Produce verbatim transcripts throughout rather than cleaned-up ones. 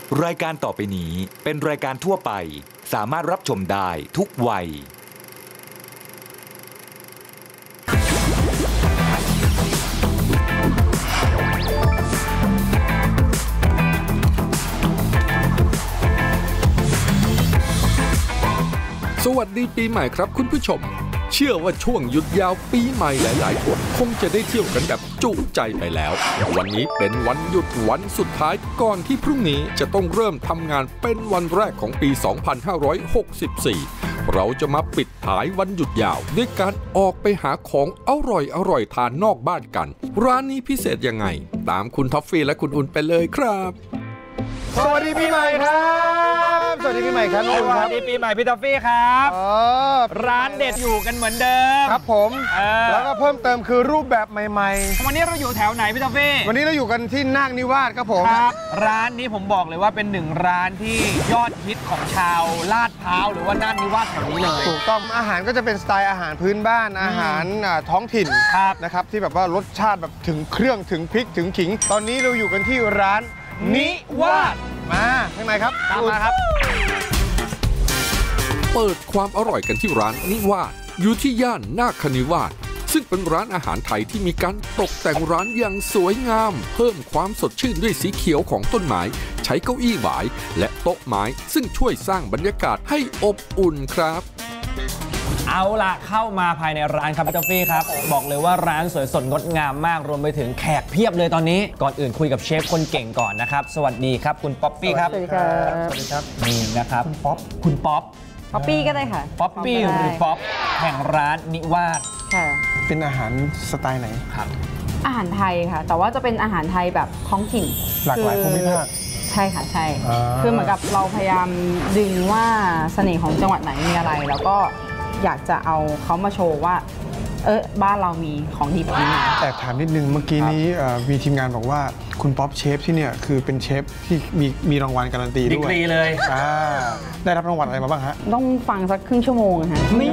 รายการต่อไปนี้เป็นรายการทั่วไปสามารถรับชมได้ทุกวัยสวัสดีปีใหม่ครับคุณผู้ชมเชื่อว่าช่วงหยุดยาวปีใหม่หลายๆคนคงจะได้เที่ยวกันแบบจุใจไปแล้ววันนี้เป็นวันหยุดวันสุดท้ายก่อนที่พรุ่งนี้จะต้องเริ่มทำงานเป็นวันแรกของปี สองพันห้าร้อยหกสิบสี่ เราจะมาปิดท้ายวันหยุดยาวด้วยการออกไปหาของอร่อยอร่อยทานนอกบ้านกันร้านนี้พิเศษยังไงตามคุณท็อฟฟี่และคุณอุ่นไปเลยครับสวัสดีปีใหม่ครับสวัสดีปีใหม่ครับสวัสดีปีใหม่พี่ท็อฟฟี่ครับร้านเด็ดอยู่กันเหมือนเดิมครับผมแล้วก็เพิ่มเติมคือรูปแบบใหม่ๆวันนี้เราอยู่แถวไหนพี่ท็อฟฟี่วันนี้เราอยู่กันที่นาคนิวาสครับผมครับร้านนี้ผมบอกเลยว่าเป็นหนึ่งร้านที่ยอดฮิตของชาวลาดพร้าวหรือว่านาคนิวาสแถวนี้เลยถูกต้องอาหารก็จะเป็นสไตล์อาหารพื้นบ้านอาหารท้องถิ่นนะครับที่แบบว่ารสชาติแบบถึงเครื่องถึงพริกถึงขิงตอนนี้เราอยู่กันที่ร้านนิวาสมาข้างในครับตามมาครับเปิดความอร่อยกันที่ร้านนิวาสอยู่ที่ย่านนาคนิวาสซึ่งเป็นร้านอาหารไทยที่มีการตกแต่งร้านอย่างสวยงามเพิ่มความสดชื่นด้วยสีเขียวของต้นไม้ใช้เก้าอี้หวายและโต๊ะไม้ซึ่งช่วยสร้างบรรยากาศให้อบอุ่นครับเอาล่ะเข้ามาภายในร้านครับพี่ท็อฟฟี่ครับบอกเลยว่าร้านสวยสดงดงามมากรวมไปถึงแขกเพียบเลยตอนนี้ก่อนอื่นคุยกับเชฟคนเก่งก่อนนะครับสวัสดีครับคุณป๊อปปี้ครับสวัสดีครับสวัสดีครับนี่นะครับคุณป๊อปคุณป๊อปป๊อปปี้ก็ได้ค่ะป๊อปปี้หรือป๊อปแห่งร้านนิวาสค่ะเป็นอาหารสไตล์ไหนครับอาหารไทยค่ะแต่ว่าจะเป็นอาหารไทยแบบท้องถิ่นหลากหลายภูมิภาคใช่ค่ะใช่คือเหมือนกับเราพยายามดึงว่าเสน่ห์ของจังหวัดไหนมีอะไรแล้วก็อยากจะเอาเขามาโชว์ว่าเออบ้านเรามีของดีแบบนี้แต่ถามนิดนึงเมื่อกี้นี้มีทีมงานบอกว่าคุณป๊อปเชฟที่เนี่ยคือเป็นเชฟที่มีมีรางวัลการันตีด้วยดีกรีเลยได้รับรางวัลอะไรมาบ้างฮะต้องฟังสักครึ่งชั่วโมงฮะนี่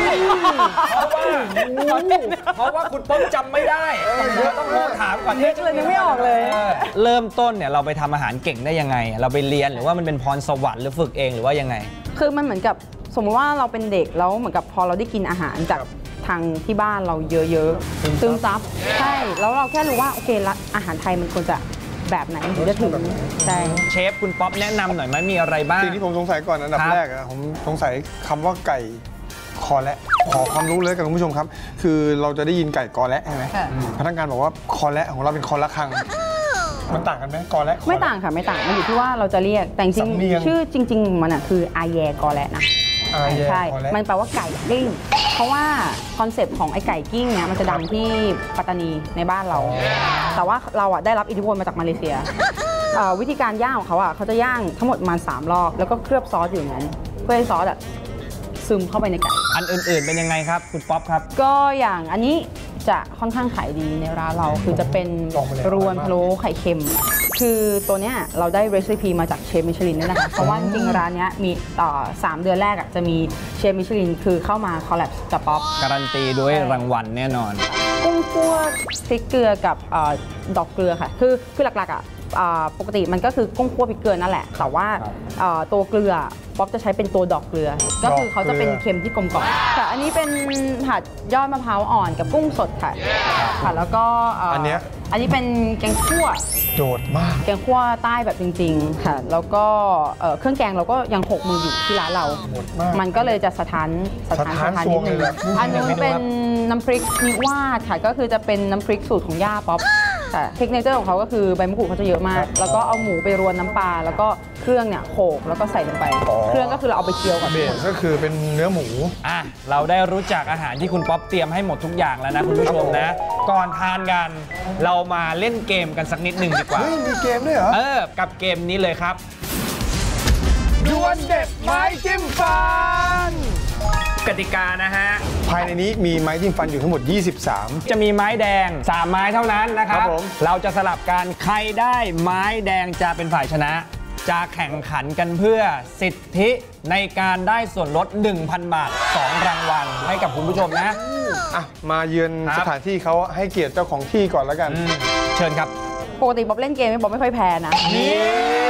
เพราะว่าเพราะว่าคุณป๊อปจำไม่ได้ต้องโทรถามก่อนนึกเลยนึกไม่ออกเลยเริ่มต้นเนี่ยเราไปทำอาหารเก่งได้ยังไงเราไปเรียนหรือว่ามันเป็นพรสวรรค์หรือฝึกเองหรือว่ายังไงคือมันเหมือนกับสมมติว่าเราเป็นเด็กแล้วเหมือนกับพอเราได้กินอาหารจากทางที่บ้านเราเยอะๆซึมซับใช่แล้วเราแค่รู้ว่าโอเคอาหารไทยมันควรจะแบบไหนถึงจะถึงใช่เชฟคุณป๊อปแนะนำหน่อยไหมมีอะไรบ้างสิ่งที่ผมสงสัยก่อนอันดับแรกอะผมสงสัยคำว่าไก่คอและขอความรู้เลยกับคุณผู้ชมครับคือเราจะได้ยินไก่กอและใช่ไหมพนักงานบอกว่าคอและของเราเป็นคอละคังมันต่างกันไหมกอและไม่ต่างค่ะไม่ต่างมันอยู่ที่ว่าเราจะเรียกแต่จริงชื่อจริงๆมันอะคืออาแยกอและนะใช่มันแปลว่าไก่กิ้งเพราะว่าคอนเซปต์ของไอ้ไก่กิ้งเนี่ยมันจะดังที่ปัตตานีในบ้านเราแต่ว่าเราอ่ะได้รับอิทธิพลมาจากมาเลเซียวิธีการย่างของเขาอ่ะเขาจะย่างทั้งหมดประมาณสามรอบแล้วก็เคลือบซอสอยู่อย่างนั้นเพื่อให้ซอสอ่ะซึมเข้าไปในไก่อันอื่นๆเป็นยังไงครับคุณป๊อปครับก็อย่างอันนี้จะค่อนข้างขายดีในร้านเราคือจะเป็นรวนพะโล้ไข่เค็มคือตัวเนี้ยเราได้เรซิปีมาจากเชฟมิชลินด้วยนะคะเพราะว่าจริงๆร้านนี้มีต่อสามเดือนแรกอ่ะจะมีเชฟมิชลินคือเข้ามาคอลแลบกับป๊อปการันตีด้วยรางวัลแน่นอนกุ้งคั่วพริกเกลือกับดอกเกลือค่ะคือคือหลักๆอ่ะปกติมันก็คือกุ้งคั่วพริกเกลือนั่นแหละแต่ว่าตัวเกลือป๊อปจะใช้เป็นตัวดอกเกลือก็คือเขาจะเป็นเค็มที่กลมกล่อมค่ะอันนี้เป็นผัดยอดมะพร้าวอ่อนกับกุ้งสดค่ะค่ะแล้วก็อันนี้อันนี้เป็นแกงคั่วโดดมากแกงคั่วใต้แบบจริงๆค่ะแล้วก็เครื่องแกงเราก็ยังหกมืออยู่ที่ร้านเรามันก็เลยจะสะท้านสะท้านสะท้านนิดนึงอันนี้เป็นน้ำพริกนิวาสค่ะก็คือจะเป็นน้ำพริกสูตรของย่าป๊อปแต่เทคนิคของเขาก็คือใบมะกรูดเขาจะเยอะมากแล้วก็เอาหมูไปรวนน้ำปลาแล้วก็เครื่องเนี่ยโขลกแล้วก็ใส่ลงไปเครื่องก็คือเราเอาไปเคี่ยวกับเบสก็คือเป็นเนื้อหมูอ่ะเราได้รู้จักอาหารที่คุณป๊อปเตรียมให้หมดทุกอย่างแล้วนะคุณผู้ชมนะก่อนทานกันเรามาเล่นเกมกันสักนิดหนึ่งดีกว่าเฮ้ยมีเกมด้วยเหรอเออกับเกมนี้เลยครับดวลเด็ดไม้จิ้มฟันกติกานะฮะภายในนี้มีไม้จิ้มฟันอยู่ทั้งหมดยี่สิบสามจะมีไม้แดงสามไม้เท่านั้นนะครับเราจะสลับกันใครได้ไม้แดงจะเป็นฝ่ายชนะจะแข่งขันกันเพื่อสิทธิในการได้ส่วนลด หนึ่งพัน บาทสองรางวัลให้กับคุณผู้ชมนะอ่ะมาเยือนสถานที่เขาให้เกียรติเจ้าของที่ก่อนแล้วกันเชิญครับปกติบ๊อบเล่นเกมไม่บ๊อบไม่ค่อยแพ้นะนี่ต้องบ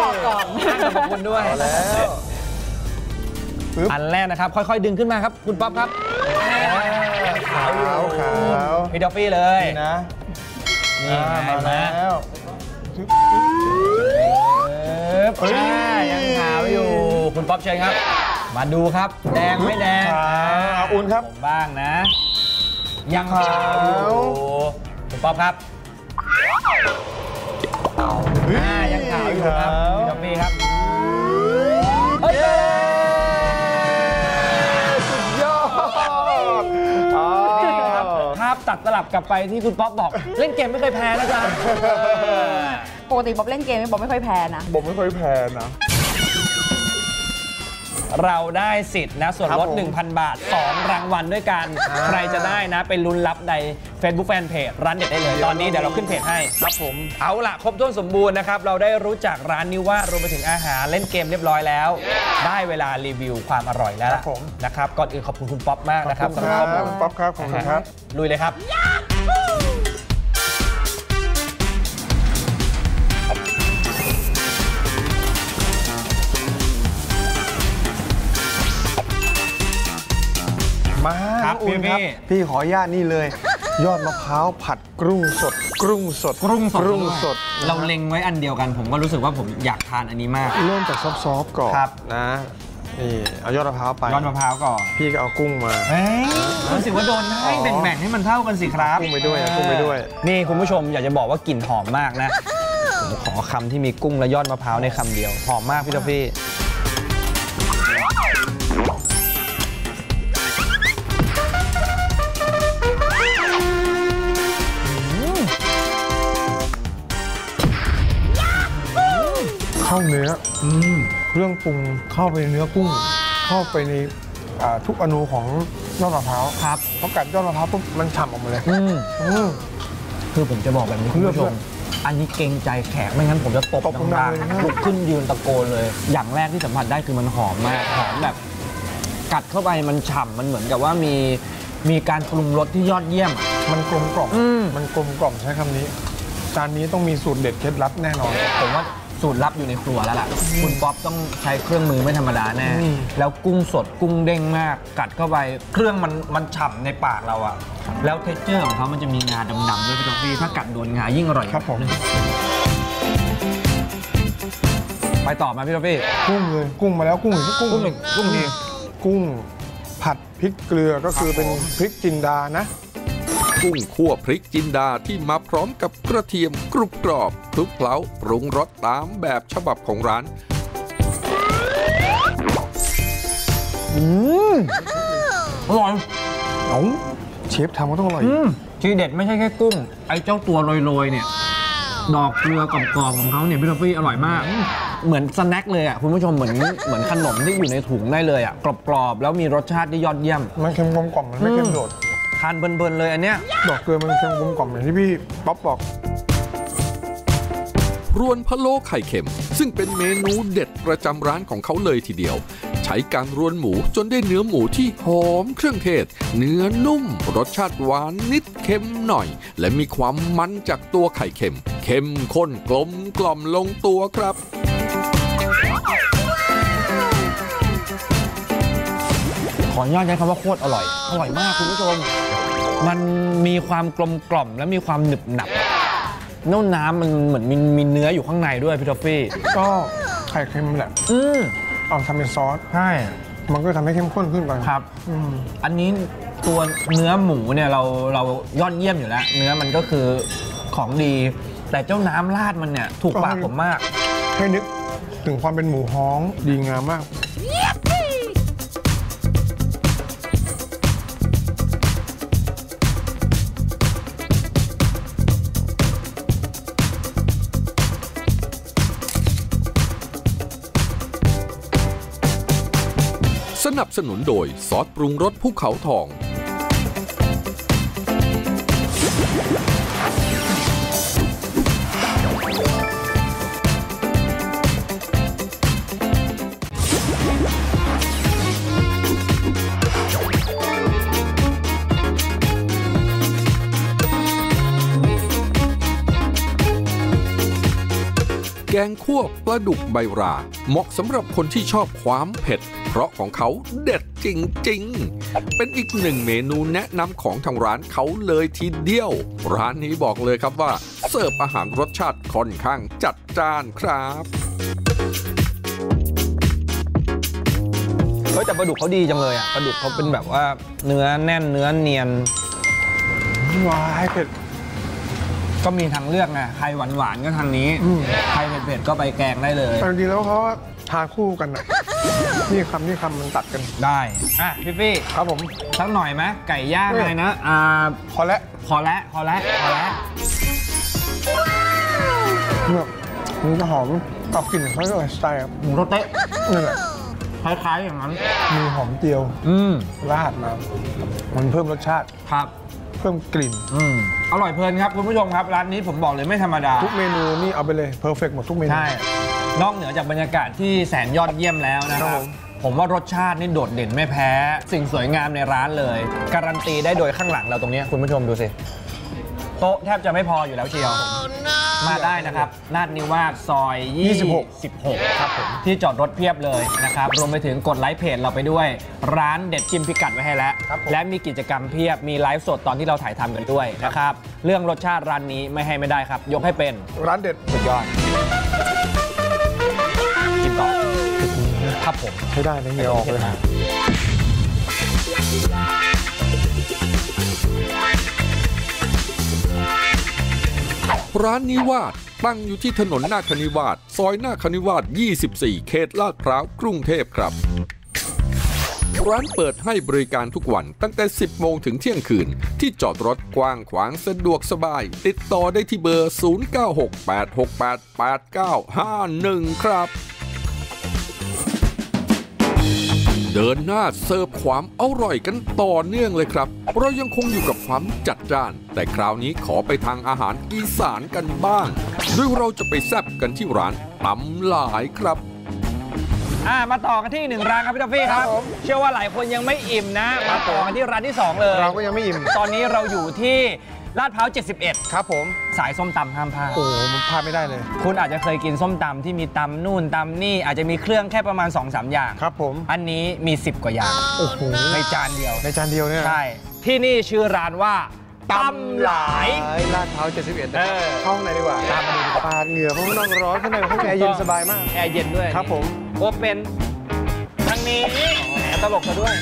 บอกก่อนขอบคุณด้วยแล้วอันแรกนะครับค่อยๆดึงขึ้นมาครับคุณป๊อปครับขาวขาวพี่ดอฟฟี่เลยนี่นะนี่มาแล้วยังขาวอยู่คุณป๊อปเชิญครับมาดูครับแดงไม่แดงอุ่นครับผมบ้างนะยังขาวอยู่คุณป๊อปครับยังขาวอยู่ครับพี่ดอฟฟี่ครับสุดยอดภาพตัดสลับกลับไปที่คุณป๊อปบอกเล่นเกมไม่เคยแพ้นะจ๊ะปกติป๊อปเล่นเกมป๊อปไม่ค่อยแพ้นะป๊อปไม่ค่อยแพ้นะเราได้สิทธิ์นะส่วนลด หนึ่งพัน บาทสองรางวัลด้วยกันใครจะได้นะเป็นลุ้นรับใน Facebook Fanpage ร้านเด็ดได้เลยตอนนี้เดี๋ยวเราขึ้นเพจให้ครับผมเอาล่ะครบถ้วนสมบูรณ์นะครับเราได้รู้จักร้านนิว่ารวมไปถึงอาหารเล่นเกมเรียบร้อยแล้วได้เวลารีวิวความอร่อยแล้วนะครับก่อนอื่นขอบคุณคุณป๊อปมากนะครับสำหรับคุณป๊อปครับขอบคุณครับลุยเลยครับมาครับพี่พี่ขออนุญาตนี่เลยยอดมะพร้าวผัดกรุ้งสดกรุ้งสดกรุ้งสดกรุ้งสดเราเล็งไว้อันเดียวกันผมก็รู้สึกว่าผมอยากทานอันนี้มากเริ่มจากซอฟๆก่อนนะนี่เอายอดมะพร้าวไปยอดมะพร้าวก่อนพี่ก็เอากุ้งมารู้สึกว่าโดนให้แบ่งๆให้มันเท่ากันสิครับกุ้งไปด้วยกุ้งไปด้วยนี่คุณผู้ชมอยากจะบอกว่ากลิ่นหอมมากนะผมขอคำที่มีกุ้งและยอดมะพร้าวในคำเดียวหอมมากพี่ทอฟฟี่เข้าเนื้อเครื่องปรุงเข้าไปในเนื้อกุ้งเข้าไปในทุกอนูของยอดมะพร้าวครับพอกัดยอดมะพร้าวปุ๊บมันฉ่ำออกมาเลยคือผมจะบอกแบบนี้คุณผู้ชมอันนี้เกรงใจแขกไม่งั้นผมจะตบดังๆลุกขึ้นยืนตะโกนเลยอย่างแรกที่สัมผัสได้คือมันหอมมากหอมแบบกัดเข้าไปมันฉ่ำมันเหมือนกับว่ามีมีการปรุงรสที่ยอดเยี่ยมมันกลมกล่อมมันกลมกล่อมใช้คำนี้จานนี้ต้องมีสูตรเด็ดเคล็ดลับแน่นอนผมว่าสูตรลับอยู่ในครัวแล้วล่ะคุณป๊อปต้องใช้เครื่องมือไม่ธรรมดาแน่แล้วกุ้งสดกุ้งเด้งมากกัดเข้าไปเครื่องมันมันฉ่ำในปากเราอะแล้วเท็กเจอร์ของเขามันจะมีงาดำๆด้วยพี่ทอฟฟี่ถ้ากัดโดนงายิ่งอร่อยครับผมไปต่อมาพี่ทอฟฟี่กุ้งเลยกุ้งมาแล้วกุ้งกุ้งกุ้งหนึ่งกุ้งนี้กุ้งผัดพริกเกลือก็คือเป็นพริกจินดานะกุ้งคั่วพริกจินดาที่มาพร้อมกับกระเทียมกรุบกรอบคลุกเคล้าปรุงรสตามแบบฉบับของร้านอืมอร่อยเอาเชฟทำก็ต้องอร่อยทีเด็ดไม่ใช่แค่กุ้งไอ้เจ้าตัวโรยๆเนี่ยดอกเกลือกรอบๆของเขาเนี่ยพี่ทอฟฟี่อร่อยมากเหมือนสแน็คเลยอ่ะคุณผู้ชมเหมือนเหมือนขนมที่อยู่ในถุงได้เลยอ่ะกรอบๆแล้วมีรสชาติที่ยอดเยี่ยมมันเค็มกลมกล่อมมันไม่เค็มโดดทานเบิร์นๆเลยอันเนี้ยดอกเกลือมันเค็มกลมกล่อมอย่างที่พี่ป๊อปบอกรวนพะโล้ไข่เค็มซึ่งเป็นเมนูเด็ดประจำร้านของเขาเลยทีเดียวใช้การรวนหมูจนได้เนื้อหมูที่หอมเครื่องเทศเนื้อนุ่มรสชาติหวานนิดเค็มหน่อยและมีความมันจากตัวไข่เค็มเข้มข้นกลมกล่อมลงตัวครับขออนุญาตใช้คำว่าโคตรอร่อยอร่อยมากคุณผู้ชมมันมีความกลมกล่อมและมีความหนึบหนับน้ำน้ำมันเหมือนมีมีเนื้ออยู่ข้างในด้วยพี่ทอฟฟี่ก็ไข่เค็มแหละอืมเอาทำเป็นซอสใช่มันก็ทำให้เข้มข้นขึ้นไปครับอันนี้ตัวเนื้อหมูเนี่ยเราเรายอดเยี่ยมอยู่แล้วเนื้อมันก็คือของดีแต่เจ้าน้ำราดมันเนี่ยถูกปากผมมากให้นึกถึงความเป็นหมูฮ้องดีงามมากสนับสนุนโดยซอสปรุงรสภูเขาทองแกงคั่วปลาดุกใบราเหมาะสำหรับคนที่ชอบความเผ็ดเพราะของเขาเด็ดจริงๆเป็นอีกหนึ่งเมนูแนะนำของทางร้านเขาเลยทีเดียวร้านนี้บอกเลยครับว่าเสิร์ฟอาหารรสชาติค่อนข้างจัดจ้านครับเฮ้ยแต่ปลาดุกเขาดีจังเลยอ่ะปลาดุกเขาเป็นแบบว่าเนื้อแน่นเนื้อเนียนว้ายเผ็ดก็มีทางเลือกไงใครหวานหวานก็ทางนี้ใครเผ็ดๆก็ไปแกงได้เลยจริงๆแล้วเขาทานคู่กันนะนี่คำนี่คำมันตัดกันได้อ่ะพี่ฟี่ครับผมสักหน่อยไหมไก่ย่างอะไรนะอ่าพอแล้วพอแล้วพอแล้วพอแล้วเนี่ยมันจะหอมตับกลิ่นเขาเรียกว่าสไตล์หมูโรเตะนี่แหละคล้ายๆอย่างนั้นมีหอมเจียวอืมราดมามันเพิ่มรสชาติครับเพิ่มกลิ่นอืมอร่อยเพลินครับคุณผู้ชมครับร้านนี้ผมบอกเลยไม่ธรรมดาทุกเมนูนี่เอาไปเลยเพอร์เฟกต์หมดทุกเมนูใช่นอกเหนือจากบรรยากาศที่แสนยอดเยี่ยมแล้วนะครับผมว่ารสชาตินี่โดดเด่นไม่แพ้สิ่งสวยงามในร้านเลยการันตีได้โดยข้างหลังเราตรงนี้คุณผู้ชมดูสิโต๊ะแทบจะไม่พออยู่แล้วเชียว oh, no. มาได้นะครับนาฏนิวาสซอยยี่สิบหกครับผมที่จอดรถเพียบเลยนะครับรวมไปถึงกดไลค์เพจเราไปด้วยร้านเด็ดจิ้มพิกัดไว้ให้แล้วและมีกิจกรรมเพียบมีไลฟ์สดตอนที่เราถ่ายทำกันด้วยนะครับเรื่องรสชาติร้านนี้ไม่ให้ไม่ได้ครับยกให้เป็นร้านเด็ดสุดยอดกินต่อครับผมไม่ได้นะเงี้ยออกเลยร้านนิวาสตั้งอยู่ที่ถนนนาคนิวาสซอยนาคนิวาสยี่สิบสี่เขตลาดพร้าวกรุงเทพครับร้านเปิดให้บริการทุกวันตั้งแต่สิบโมงถึงเที่ยงคืนที่จอดรถกว้างขวางสะดวกสบายติดต่อได้ที่เบอร์ศูนย์ เก้า หก แปด หก แปด แปด เก้า ห้า หนึ่งครับเดินหน้าเสิร์ฟความอร่อยกันต่อเนื่องเลยครับเรายังคงอยู่กับความจัดจ้านแต่คราวนี้ขอไปทางอาหารอีสานกันบ้างโดยเราจะไปแซ่บกันที่ร้านตำหลายครับอ่ามาต่อกันที่หนึ่งร้านครับพี่ทอฟฟี่ครับเชื่อว่าหลายคนยังไม่อิ่มนะมาต่อกันที่ร้านที่สองเลยเราก็ยังไม่อิ่มตอนนี้เราอยู่ที่ลาดพร้าวเจ็ดสิบเอ็ดครับผมสายส้มตำห้ามพลาดโอ้มันพลาดไม่ได้เลยคุณอาจจะเคยกินส้มตำที่มีตำนู่นตำนี่อาจจะมีเครื่องแค่ประมาณ สองสาม อย่างครับผมอันนี้มีสิบกว่าอย่างโอ้โหในจานเดียวในจานเดียวเนี่ยใช่ที่นี่ชื่อร้านว่าตำหลายลาดพร้าวเจ็ดสิบเอ็ดนะครับเข้าข้างในดีกว่าตามมาดูปาดเหงื่อเพราะมันร้อนข้างในข้างในแอร์เย็นสบายมากแอร์เย็นด้วยครับผมโอเป็นทางนี้แหมตลกซะด้วย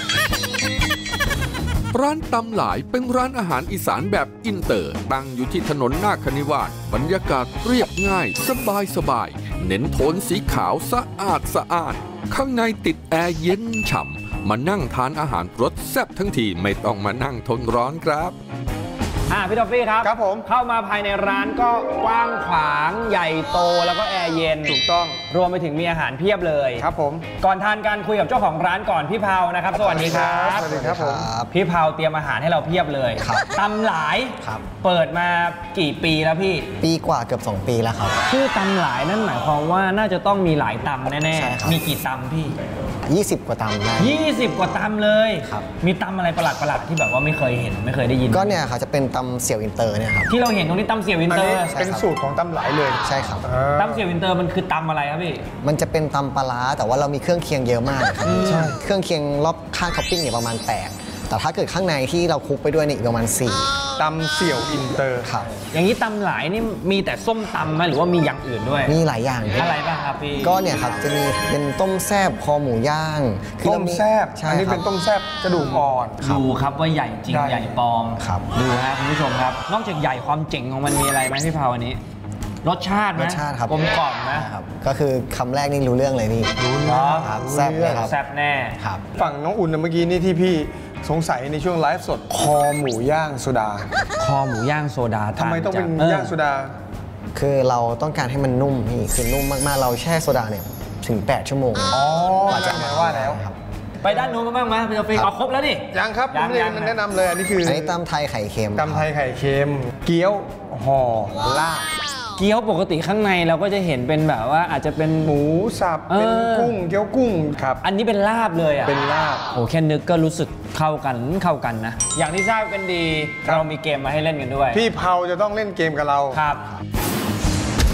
ร้านตำหลายเป็นร้านอาหารอีสานแบบอินเตอร์ตั้งอยู่ที่ถนนนาคนิวาสบรรยากาศเรียบง่ายสบายสบายเน้นโทนสีขาวสะอาดสะอาดข้างในติดแอร์เย็นฉ่ำมานั่งทานอาหารรสแซ่บทั้งทีไม่ต้องมานั่งทนร้อนครับอ่าพี่ทอฟฟี่ครับครับผมเข้ามาภายในร้านก็กว้างขวางใหญ่โตแล้วก็แอร์เย็นถูกต้องรวมไปถึงมีอาหารเพียบเลยครับผมก่อนทานการคุยกับเจ้าของร้านก่อนพี่เผานะครับสวัสดีครับสวัสดีครับผมพี่เผาเตรียมอาหารให้เราเพียบเลยตำหลายเปิดมากี่ปีแล้วพี่ปีกว่าเกือบสองปีแล้วครับชื่อตำหลายนั่นหมายความว่าน่าจะต้องมีหลายตำแน่ๆมีกี่ตำพี่ยี่สิบกว่าตำได้ยี่สิบกว่าตำเลยครับมีตำอะไรประหลาดประหลาดที่แบบว่าไม่เคยเห็นไม่เคยได้ยินก็เนี่ยค่ะจะเป็นตำเสี่ยวอินเตอร์เนี่ยครับที่เราเห็นตรงนี้ตำเสี่ยวอินเตอร์เป็นสูตรของตำหลายเลยใช่ครับตำเสี่ยวอินเตอร์มันคือตำอะไรครับพี่มันจะเป็นตำปลาแต่ว่าเรามีเครื่องเคียงเยอะมากครับใช่เครื่องเคียงรอบข้างท็อปปิ้งเนี่ยประมาณแปดแต่ถ้าเกิดข้างในที่เราคลุกไปด้วยนี่อีกประมาณสี่ตำเสี่ยวอินเตอร์ครับอย่างนี้ตำหลายนี่มีแต่ส้มตำไหมหรือว่ามีอย่างอื่นด้วยมีหลายอย่างอะไรบ้างครับพี่ก็เนี่ยครับจะมีเป็นต้มแซ่บคอหมูย่างต้มแซ่บอันนี้เป็นต้มแซ่บกระดูกอ่อนดูครับว่าใหญ่จริงใหญ่ปลอมครับดูนะคุณผู้ชมครับนอกจากใหญ่ความเจ๋งของมันมีอะไรไหมพี่พาวันนี้รสชาติรสชาติครับกลมกล่อมนะครับก็คือคำแรกนี่รู้เรื่องเลยพี่รู้ครับแซ่บเลยครับแซ่บแน่ครับฝั่งน้องอุ่นเมื่อกี้นี่ที่พี่สงสัยในช่วงไลฟ์สดคอหมูย่างโซดาคอหมูย่างโซดาทำไมต้องเป็นย่างโซดาคือเราต้องการให้มันนุ่มพี่คือนุ่มมากๆเราแช่โซดาเนี่ยถึงแปดชั่วโมงอ๋อกว่าจะมาว่าแล้วครับไปด้านนู้นกันบ้างไหมพี่โจฟี่เอาครบแล้วนี่ยังครับผมเลยแนะนำเลยอันนี้คืออันนี้ตำไทยไข่เค็มตำไทยไข่เค็มเกี๊ยวห่อลาบเกี๊ยวปกติข้างในเราก็จะเห็นเป็นแบบว่าอาจจะเป็นหมูสับเป็นกุ้งเกี๊ยวกุ้งครับอันนี้เป็นลาบเลยอ่ะเป็นลาบโอ้แค่นึกก็รู้สึกเข้ากันเข้ากันนะอย่างที่ทราบกันดีเรามีเกมมาให้เล่นกันด้วยพี่เผาจะต้องเล่นเกมกับเราครับ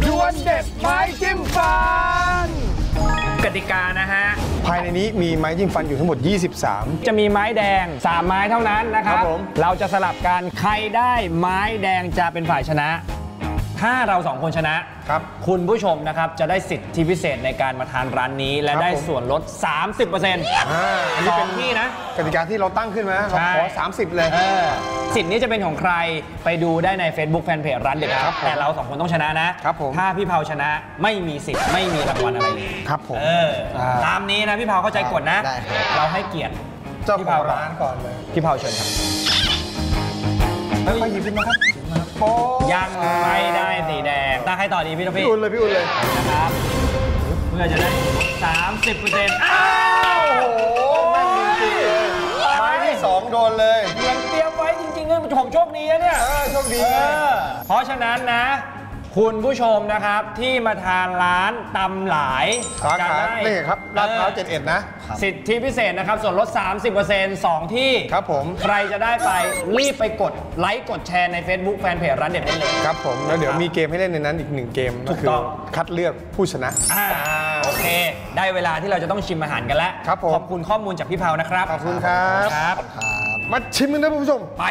ดวลเด็ดไม้จิ้มฟันกติกานะฮะภายในนี้มีไม้จิ้มฟันอยู่ทั้งหมดยี่สิบสามจะมีไม้แดงสามไม้เท่านั้นนะครับเราจะสลับกันใครได้ไม้แดงจะเป็นฝ่ายชนะถ้าเราสองคนชนะครับคุณผู้ชมนะครับจะได้สิทธิพิเศษในการมาทานร้านนี้และได้ส่วนลด สามสิบเปอร์เซ็นต์อ่าอันนี้เป็นที่นะกติกาที่เราตั้งขึ้นมาเราขอสามสิบเลยสิทธิ์นี้จะเป็นของใครไปดูได้ใน Facebook Fanpage ร้านเด็ดครับแต่เราสองคนต้องชนะนะครับถ้าพี่เผาชนะไม่มีสิทธิ์ไม่มีรางวัลอะไรเลยครับผมตามนี้นะพี่เผาเข้าใจกฎนะเราให้เกียรติเจ้าของร้านก่อนเลยพี่เผาเชิญครับค่อยๆหยิบขึ้นมาครับยังไม่ได้สีแดงตั้งให้ต่อดีพี่ท็อปพี่อุ่นเลยพี่อุ่นเลยนะครับเพื่อจะได้ สามสิบเปอร์เซ็นต์ อ้าวโอ้โหแม่งจริงๆไม้ที่สองโดนเลยยังเตรียมไว้จริงๆเนี่ยผมโชคดีนะเนี่ยโชคดีเพราะฉะนั้นนะคุณผู้ชมนะครับที่มาทานร้านตำหลายสาขานี่ครับลาดพร้าวเจ็ดสิบเอ็ดนะสิทธิพิเศษนะครับส่วนลด สามสิบเปอร์เซ็นต์ สองที่ครับผมใครจะได้ไปรีบไปกดไลค์กดแชร์ใน Facebook Fanpage ร้านเด็ดได้เลยครับผมแล้วเดี๋ยวมีเกมให้เล่นในนั้นอีกหนึ่งเกมก็คือคัดเลือกผู้ชนะอ่าโอเคได้เวลาที่เราจะต้องชิมอาหารกันแล้วครับผมขอบคุณข้อมูลจากพี่เผานะครับขอบคุณครับครับมาชิมกันนะคุณผู้ชมไป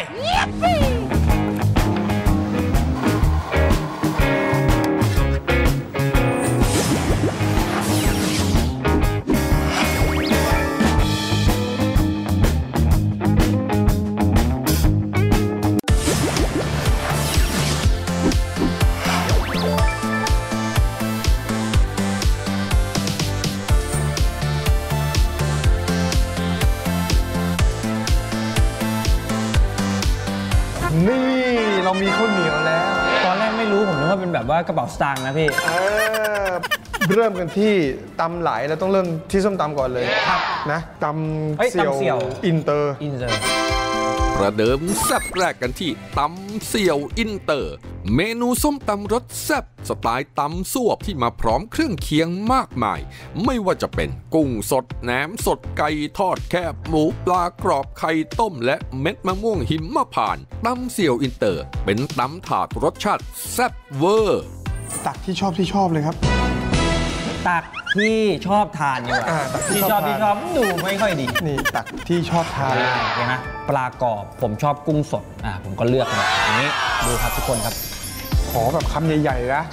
นี่เรามีข้าวเหนียวแล้วตอนแรกไม่รู้ผมนึกว่าเป็นแบบว่ากระเป๋าสตางค์นะพี่เออเริ่มกันที่ตำไหลเราต้องเริ่มที่ส้มตำก่อนเลยนะตำเสี่ยวอินเตอร์อินเตอร์ประเดิมแซ่บแรกกันที่ตำเสี่ยวอินเตอร์เมนูส้มตำรสแซ่บสไตล์ตำซั่วที่มาพร้อมเครื่องเคียงมากมายไม่ว่าจะเป็นกุ้งสดแหนมสดไก่ทอดแคบหมูปลากรอบไข่ต้มและเม็ดมะม่วงหิมพานต์ตำเสี่ยวอินเตอร์เป็นตำถาดรสชาติแซ่บเวอร์ตักที่ชอบที่ชอบเลยครับตักที่ชอบทานอยู่ที่ชอบที่ชอบดูไม่ค่อยดีนี่ตักที่ชอบทานเห็นไหมปลากรอบผมชอบกุ้งสดอ่าผมก็เลือกมาอย่างนี้ดูครับทุกคนครับขอแบบคำใหญ่ๆนะ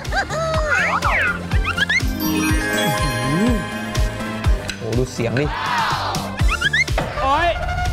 โอ้ดูเสียงดิโอ้ย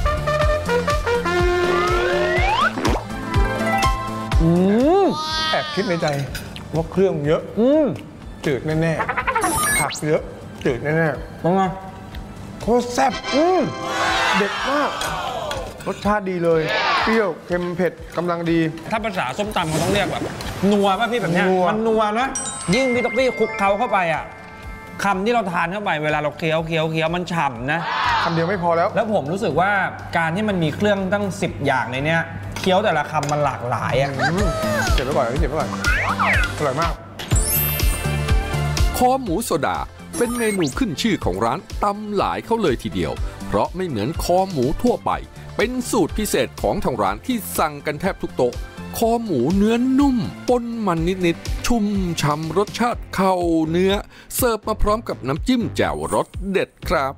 อืมแอบคิดในใจว่าเครื่องเยอะอืมจืดแน่ๆผักเยอะจืดแน่ๆเป็นไงโคตรแซ่บอืมเด็ดมากรสชาติดีเลยเปรี้ยวเค็มเผ็ดกำลังดีถ้าภาษาส้มตำเขาต้องเรียกแบบนัวป่ะพี่แบบเนี้ยมันนัวนะยิ่งพี่ต๊อกพี่คลุกเขาเข้าไปอ่ะคำที่เราทานเข้าไปเวลาเราเคี้ยวเคี้ยวเคี้ยวมันฉ่ำนะคำเดียวไม่พอแล้วแล้วผมรู้สึกว่าการที่มันมีเครื่องตั้งสิบอย่างในเนี้ยเคี้ยวแต่ละคำมันหลากหลายอ่ะเก็บไว้ก่อนพี่เก็บไว้ก่อนอร่อยมากคอหมูโซดาเป็นเมนูขึ้นชื่อของร้านตำหลายเขาเลยทีเดียวเพราะไม่เหมือนคอหมูทั่วไปเป็นสูตรพิเศษของทางร้านที่สั่งกันแทบทุกโต๊ะคอหมูเนื้อนุ่มปนมันนิดๆชุ่มฉ่ำรสชาติเข้าเนื้อเสิร์ฟมาพร้อมกับน้ำจิ้มแจ่วรสเด็ดครับ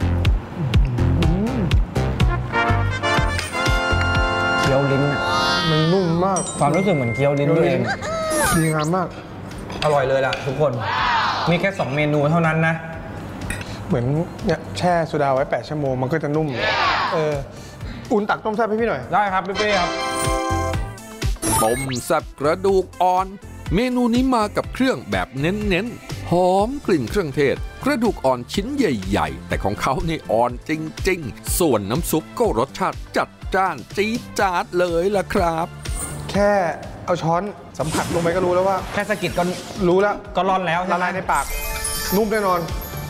เคี้ยวลิ้นมันนุ่มมากความรู้สึกเหมือนเคี้ยวลิ้นด้วยเองดีงามมากอร่อยเลยล่ะทุกคนมีแค่สองเมนูเท่านั้นนะเหมือนเนี่ยแช่โซดาไว้แปดชั่วโมงมันก็จะนุ่มเอออุ่นตักต้มแซ่บให้พี่หน่อยได้ครับพี่เป้ครับต้มแซ่บกระดูกอ่อนเมนูนี้มากับเครื่องแบบเน้นๆหอมกลิ่นเครื่องเทศกระดูกอ่อนชิ้นใหญ่ๆแต่ของเขานี่อ่อนจริงๆส่วนน้ำซุปก็รสชาติจัดจ้านจี๊ดจ๊าดเลยล่ะครับแค่เอาช้อนสัมผัสลงไปก็รู้แล้วว่าแค่สะกิดก็รู้แล้วก็ร้อนแล้วละลายในปากนุ่มแน่นอน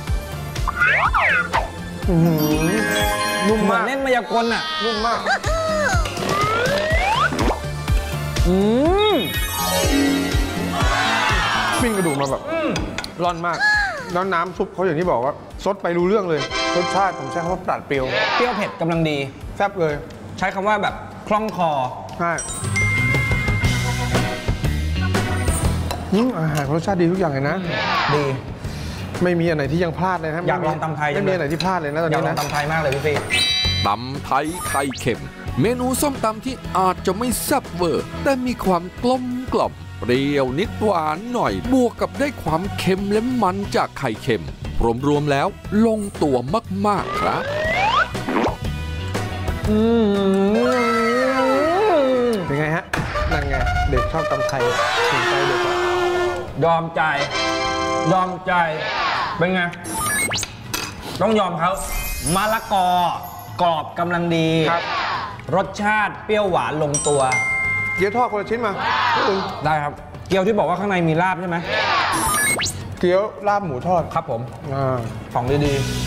นุ่มมากเหมือนเล่นมายากลอ่ะนุ่มมากอืมปิ้งกระดูกมาแบบร้อนมากแล้วน้ำซุปเขาอย่างที่บอกว่าซดไปรู้เรื่องเลยรสชาติผมใช้คำว่าปราดเปรี้ยวเปรี้ยวเผ็ดกำลังดีแซ่บเลยใช้คำว่าแบบคล่องคอใช่อาหารรสชาติดีทุกอย่างเลยนะดีไม่มีอันไหนที่ยังพลาดเลยนะอยากลองตำไทยไม่มีอันไหนที่พลาดเลยนะตอนอยากนี้ลองนะตำไทยมากเลยพี่ฟีตำไทยไข่เค็ม เมนูส้มตำที่อาจจะไม่แซ่บเวอร์ แต่มีความกลมกล่อมเปรี้ยวนิดหวานหน่อย บวกกับได้ความเค็มและมันจากไข่เค็ม รวมๆแล้วลงตัวมากๆครับเป็นไงฮะนั่นไงเด็กชอบตำไทยถูกใจเด็กยอมใจยอมใจเป็นไงต้องยอมเขามะละกอกรอบกำลังดีรสชาติเปรี้ยวหวานลงตัวเกี๊ยวทอดคนละชิ้นมาอื่นได้ครับเกี๊ยวที่บอกว่าข้างในมีลาบใช่ไหมเกี๊ยวลาบหมูทอดครับผมอ่าของดี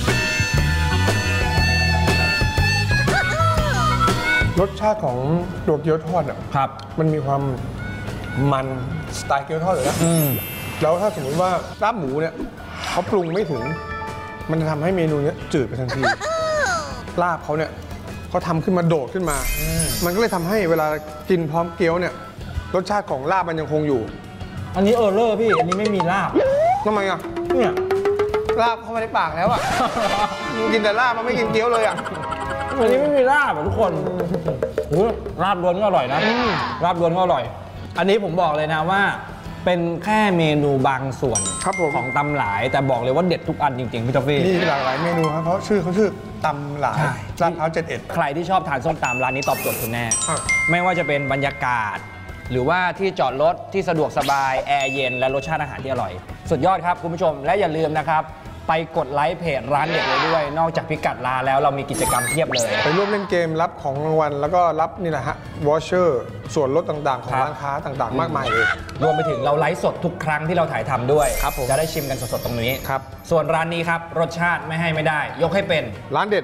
รสชาติของตัวเกี๊ยวทอดอ่ะๆครับมันมีความมันสไตล์เกี๊ยวทอดอยู่แล้วอืมแล้วถ้าสมมติว่าลาบหมูเนี่ยเขาปรุงไม่ถึง มันจะทำให้เมนูเนี้ยจืดไปทันที ลาบเขาเนี่ยเขาทำขึ้นมาโดดขึ้นมา มันก็เลยทำให้เวลากินพร้อมเกี๊ยวเนี่ยรสชาติของลาบมันยังคงอยู่อันนี้เออเลอร์พี่อันนี้ไม่มีลาบทำไมอ่ะเนี่ยลาบเข้ามาในปากแล้วอ่ะ มึงกินแต่ลาบมันไม่กินเกี๊ยวเลยอ่ะอันนี้ไม่มีลาบอ่ะทุกคนโอ้โหลาบล้วนก็อร่อยนะลาบล้วนก็อร่อย อันนี้ผมบอกเลยนะว่า เป็นแค่เมนูบางส่วนครับผมของตำหลายแต่บอกเลยว่าเด็ดทุกอันจริงๆพี่ทอฟฟี่มีหลากหลายเมนูครับเพราะชื่อเขาชื่อตำหลายลาดพร้าวเจ็ดเอ็ดใครที่ชอบทานส้มตำร้านนี้ตอบโจทย์คุณแน่ครับไม่ว่าจะเป็นบรรยากาศ หรือว่าที่จอดรถที่สะดวกสบายแอร์เย็นและรสชาติอาหารที่อร่อย สุดยอดครับคุณผู้ชมและอย่าลืมนะครับไปกดไลค์เพจร้านเด็ดเลยด้วย นอกจากพิกัดร้านแล้วเรามีกิจกรรมเพียบเลยไปร่วมเล่นเกมรับของรางวัลแล้วก็รับนี่แหละฮะวอชเชอร์ส่วนลดต่างๆ ของครับร้านค้าต่างๆ มากมายเลยรวมไปถึงเราไลฟ์สดทุกครั้งที่เราถ่ายทำด้วยครับผมจะได้ชิมกันสดๆตรงนี้ครับส่วนร้านนี้ครับรสชาติไม่ให้ไม่ได้ ยกให้เป็นร้านเด็ด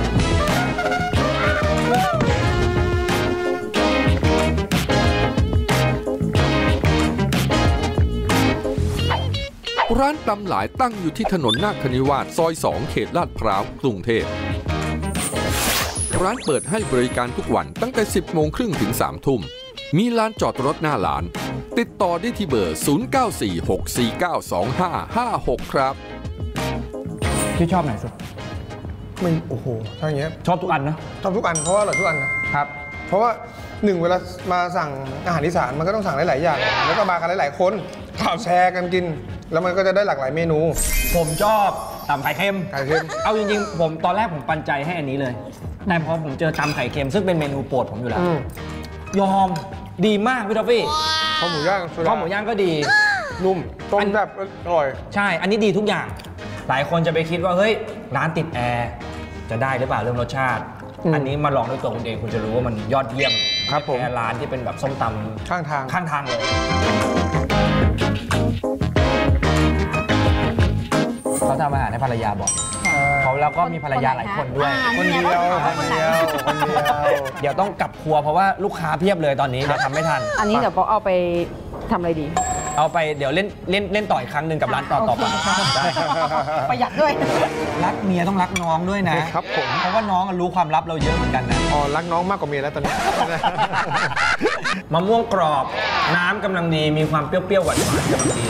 ร้านตำหลายตั้งอยู่ที่ถนนนาคนิวาสซอยสองเขตลาดพร้าวกรุงเทพร้านเปิดให้บริการทุกวันตั้งแต่ สิบโมงครึ่งถึง สามทุ่มมีลานจอดรถหน้าร้าน ติดต่อได้ที่เบอร์ ศูนย์ เก้า สี่ หก สี่ เก้า สอง ห้า ห้า หก ครับที่ชอบไหนสุดไม่โอ้โหถ้าอย่างเงี้ยชอบทุกอันนะชอบทุกอันเพราะว่าอร่อยทุกอันนะครับ เพราะว่าหนึ่งเวลามาสั่งอาหารอีสานมันก็ต้องสั่งหลายๆอย่างแล้วก็มากันหลายๆคนแชร์กันกิน แล้วมันก็จะได้หลากหลายเมนูผมชอบตำไข่เค็มไข่เค็มเอาจริงๆผมตอนแรกผมปันใจให้อันนี้เลยแต่พอผมเจอตำไข่เค็มซึ่งเป็นเมนูโปรดผมอยู่แล้วอืมยอมดีมากพี่ทอฟฟี่ข้าวหมูย่างโซดาข้าวหมูย่างก็ดีนุ่มต้มแบบอร่อยใช่ อันนี้ดีทุกอย่าง หลายคนจะไปคิดว่าเฮ้ยร้านติดแอร์จะได้หรือเปล่าเรื่องรสชาติอืมอันนี้มาลองด้วยตัวคุณเองคุณจะรู้ว่ามันยอดเยี่ยมครับผมแค่ร้านที่เป็นแบบส้มตำข้างทางข้างทางเลยเขาทำอาหารให้ภรรยาบอกเขาแล้วก็มีภรรยาหลายคนด้วยคนเดียวคนเดียวคนเดียวเดี๋ยวต้องกลับครัวเพราะว่าลูกค้าเพียบเลยตอนนี้เดี๋ยวทำไม่ทันอันนี้เดี๋ยวป๊อกเอาไปทำอะไรดีเอาไปเดี๋ยวเล่นเล่นเล่นต่ออีกครั้งหนึ่งกับร้านต่อต่อไปโอเคค่ะได้ประหยัดด้วยรักเมียต้องรักน้องด้วยนะครับผมเพราะว่าน้องรู้ความลับเราเยอะเหมือนกันนะอ๋อรักน้องมากกว่าเมียแล้วตอนนี้มะม่วงกรอบน้ำกำลังดีมีความเปรี้ยวๆหวานๆกำลังดี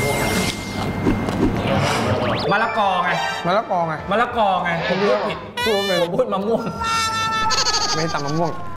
มะละกอไงมะละกอไงมะละกอไงผมพูดผิดพูดว่าไงผมพูดมะม่วงไม่ใช่ตำมะม่วง